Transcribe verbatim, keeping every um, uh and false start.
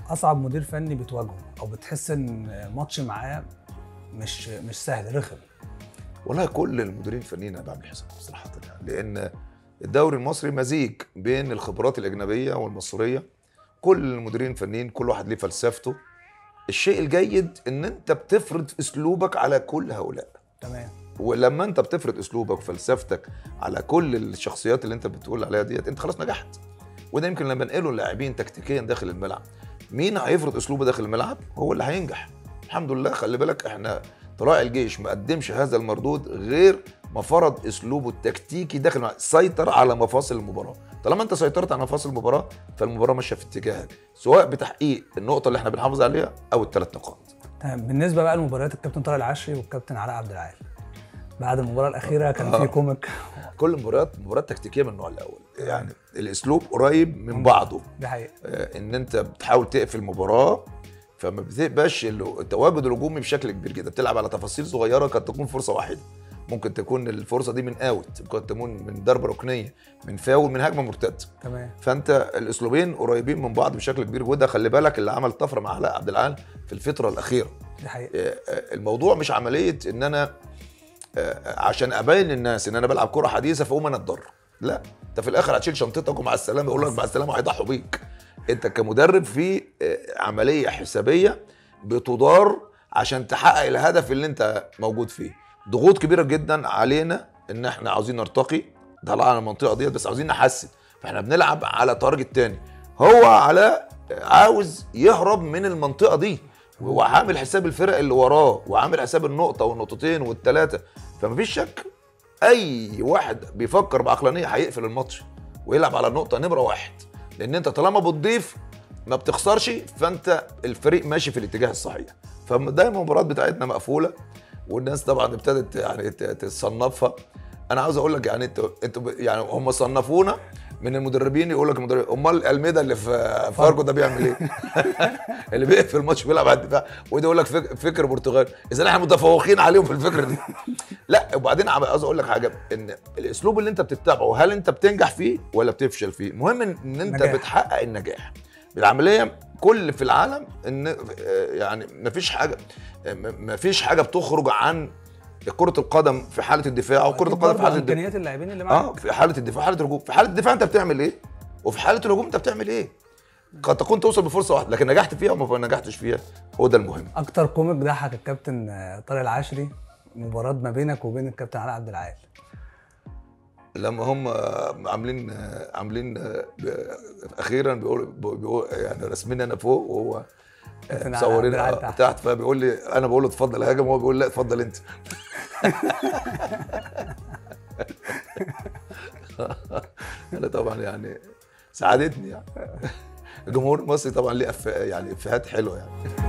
اصعب مدير فني بتواجهه او بتحس ان ماتش معاه مش مش سهل رخم؟ والله كل المديرين الفنيين انا بعمل حسابهم صراحه يعني، لان الدوري المصري مزيج بين الخبرات الاجنبيه والمصريه. كل المديرين الفنيين كل واحد ليه فلسفته. الشيء الجيد ان انت بتفرض اسلوبك على كل هؤلاء. تمام. ولما انت بتفرض اسلوبك وفلسفتك على كل الشخصيات اللي انت بتقول عليها ديت، انت خلاص نجحت. وده يمكن لما نقله اللاعبين تكتيكيا داخل الملعب، مين هيفرض اسلوبه داخل الملعب هو اللي هينجح. الحمد لله. خلي بالك احنا طلائع الجيش ما قدمش هذا المردود غير ما فرض اسلوبه التكتيكي داخل الملعب، سيطر على مفاصل المباراه. طالما انت سيطرت على مفاصل المباراه فالمباراه ماشيه في اتجاهك، سواء بتحقيق النقطه اللي احنا بنحافظ عليها او الثلاث نقاط. تمام. بالنسبه بقى لمباريات الكابتن طارق العشري والكابتن علاء عبد العال، بعد المباراه الاخيره كان آه. في كوميك. كل المباريات مباريات تكتيكيه من النوع الاول، يعني الاسلوب قريب من بعضه. دي حقيقه. آه، ان انت بتحاول تقفل المباراه، فما بتبقاش التواجد الهجومي بشكل كبير جدا، بتلعب على تفاصيل صغيره قد تكون فرصه واحده. ممكن تكون الفرصه دي من اوت، ممكن تكون من ضربه ركنيه، من فاول، من هجمه مرتده. تمام. فانت الاسلوبين قريبين من بعض بشكل كبير، وده خلي بالك اللي عمل طفره مع علاء عبد العال في الفتره الاخيره. دي حقيقه. الموضوع مش عمليه ان انا عشان ابين للناس ان انا بلعب كره حديثه فاقوم انا اتضرر. لا، انت في الاخر هتشيل شنطتك ومع السلامه، يقول لك مع السلامه وهيضحوا بيك. انت كمدرب في عمليه حسابيه بتدار عشان تحقق الهدف اللي انت موجود فيه. ضغوط كبيره جدا علينا ان احنا عاوزين نرتقي، طلعنا المنطقه ديت بس عاوزين نحسن، فاحنا بنلعب على تارجت تاني. هو على عاوز يهرب من المنطقه دي، وهو عامل حساب الفرق اللي وراه وعامل حساب النقطه والنقطتين والثلاثه. فمفيش شك اي واحد بيفكر بعقلانيه هيقفل الماتش ويلعب على النقطه نمره واحد، لان انت طالما بتضيف ما بتخسرش، فانت الفريق ماشي في الاتجاه الصحيح. فدايما المباريات بتاعتنا مقفوله، والناس طبعا ابتدت يعني تصنفها. انا عاوز اقول لك يعني انتوا انتوا يعني هم صنفونا من المدربين، يقول لك المدرب امال الميدا اللي في فاركو ده بيعمل ايه؟ اللي بيقفل الماتش بيلعب على الدفاع، وده يقول لك فكر برتغالي، اذا احنا متفوقين عليهم في الفكر دي. لا، وبعدين عاوز اقول لك حاجه، ان الاسلوب اللي انت بتتبعه هل انت بتنجح فيه ولا بتفشل فيه؟ المهم ان انت نجاح. بتحقق النجاح. العمليه كل في العالم ان يعني مفيش حاجه مفيش حاجه بتخرج عن كرة القدم في حالة الدفاع وكرة القدم في حالة الدفاع. امكانيات اللاعبين اللي معاك. اه في حالة الدفاع حالة الهجوم، في حالة الدفاع انت بتعمل ايه؟ وفي حالة الهجوم انت بتعمل ايه؟ قد تكون توصل بفرصة واحدة، لكن نجحت فيها وما نجحتش فيها، هو ده المهم. اكتر كوميك ضحك الكابتن طارق العشري مباراة ما بينك وبين الكابتن علاء عبد العال. لما هم عاملين عاملين اخيرا بيقولوا بيقول يعني رسمين انا فوق وهو مصورين تحت. تحت فبيقول لي انا بقول له اتفضل هاجم، وهو بيقول لا اتفضل انت. انا طبعا يعني ساعدتني يعني. الجمهور المصري طبعا ليه يعني افيهات حلوه يعني.